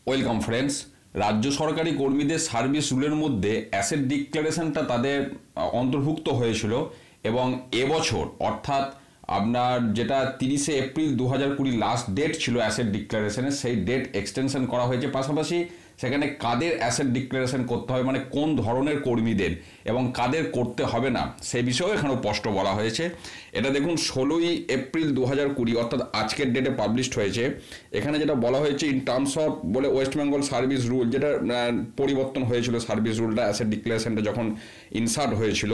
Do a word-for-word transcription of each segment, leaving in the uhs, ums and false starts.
Welcome friends. রাজ্য সরকারি কর্মীদের সার্ভিস রুলের মধ্যে অ্যাসেট ডিক্লারেশনটা তাদের অন্তর্ভুক্ত হয়েছিল এবং এবছর অর্থাৎ আপনার যেটা তিরিশে এপ্রিল দু হাজার কুড়ি লাস্ট ডেট ছিল অ্যাসেট ডিক্লারেশনের, সেই ডেট এক্সটেনশন করা হয়েছে। পাশাপাশি সেখানে কাদের অ্যাসেট ডিক্লারেশন করতে হবে, মানে কোন ধরনের কর্মীদের এবং কাদের করতে হবে না, সেই বিষয়েও এখানেও স্পষ্ট বলা হয়েছে। এটা দেখুন ষোলোই এপ্রিল দু হাজার কুড়ি অর্থাৎ আজকের ডেটে পাবলিশড হয়েছে। এখানে যেটা বলা হয়েছে ইন টার্মস অফ বলে ওয়েস্ট বেঙ্গল সার্ভিস রুল, যেটা পরিবর্তন হয়েছিল সার্ভিস রুলটা অ্যাসেট ডিক্লারেশনটা যখন ইনসার্ট হয়েছিল,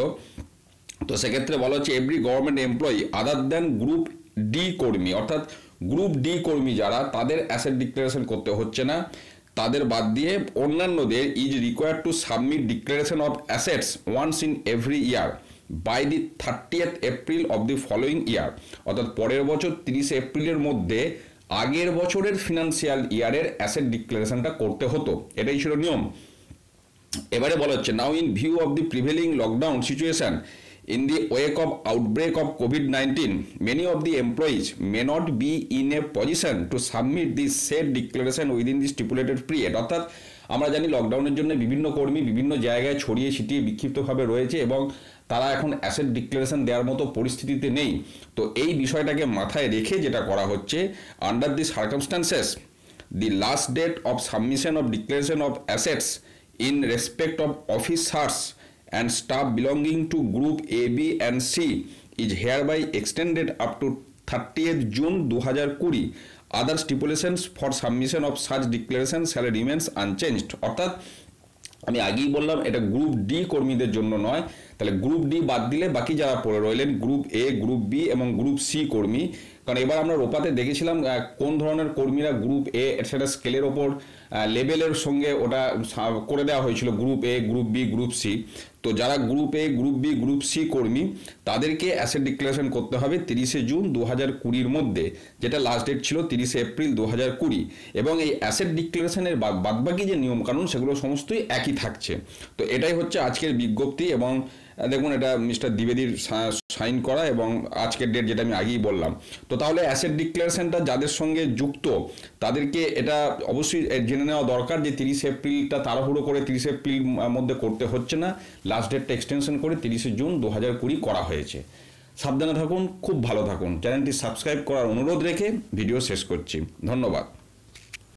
তো সেক্ষেত্রে বলা হচ্ছে every government employee other than group D কর্মী, অর্থাৎ গ্রুপ ডি কর্মী যারা, তাদের অ্যাসেট ডিক্লারেশন করতে হচ্ছে না। তাদের বাদ দিয়ে অন্যান্যদের is required to submit declaration of assets once in every year by the thirtieth April of the following year, অর্থাৎ পরের বছর তিরিশে এপ্রিলের মধ্যে আগের বছরের ফিনান্সিয়াল ইয়ারের অ্যাসেট ডিক্লারেশনটা করতে হতো। এটাই ছিল নিয়ম। এবারে বলা হচ্ছে now in view of the prevailing lockdown situation in the wake of outbreak of COVID nineteen, many of the employees may not be in a position to submit the said declaration within the stipulated period। অর্থাৎ আমরা জানি লকডাউনের জন্য বিভিন্ন কর্মী বিভিন্ন জায়গায় ছড়িয়ে ছিটিয়ে বিক্ষিপ্তভাবে রয়েছে এবং তারা এখন অ্যাসেট ডিক্লারেশন দেওয়ার মতো পরিস্থিতিতে নেই। তো এই বিষয়টাকে মাথায় রেখে যেটা করা হচ্ছে, under the circumstances the last date of submission of declaration of assets in respect of officers and staff belonging to group A, B and C is hereby extended up to thirtieth June দু হাজার কুড়ি। Other stipulations for submission of such declaration shall remains unchanged। অর্থাৎ আমি আগেই বললাম এটা group D কর্মীদের জন্য নয়, তাহলে গ্রুপ ডি বাদ দিলে বাকি যারা পড়ে রইলেন গ্রুপ এ, গ্রুপ বি এবং গ্রুপ সি কর্মী। কারণ এবার আমরা রোপাতে দেখেছিলাম কোন ধরনের কর্মীরা গ্রুপ এ সেটা স্কেলের ওপর লেভেলের সঙ্গে ওটা করে দেওয়া হয়েছিল, group A, group B, group C. তো যারা group A, group B, group C কর্মী তাদেরকে অ্যাসেট ডিক্লারেশন করতে হবে তিরিশে জুন দু হাজার কুড়ির মধ্যে, যেটা লাস্ট ডেট ছিল তিরিশে এপ্রিল দু হাজার কুড়ি। এবং এই অ্যাসেট ডিক্লারেশনের বাদবাকি যে নিয়মকানুন সেগুলো সমস্তই একই থাকছে। তো এটাই হচ্ছে আজকের বিজ্ঞপ্তি এবং দেখুন এটা মিস্টার দ্বিবেদীর সাইন করা এবং আজকের ডেট যেটা আমি আগেই বললাম। তো তাহলে অ্যাসেট ডিক্লারেশনটা যাদের সঙ্গে যুক্ত তাদেরকে এটা অবশ্যই জেনে নেওয়া দরকার যে তিরিশে এপ্রিলটা তাড়াহুড়ো করে তিরিশে এপ্রিল মধ্যে করতে হচ্ছে না, লাস্ট ডেটটা এক্সটেনশন করে তিরিশে জুন দু হাজার কুড়ি করা হয়েছে। সাবধানে থাকুন, খুব ভালো থাকুন। চ্যানেলটি সাবস্ক্রাইব করার অনুরোধ রেখে ভিডিও শেষ করছি। ধন্যবাদ।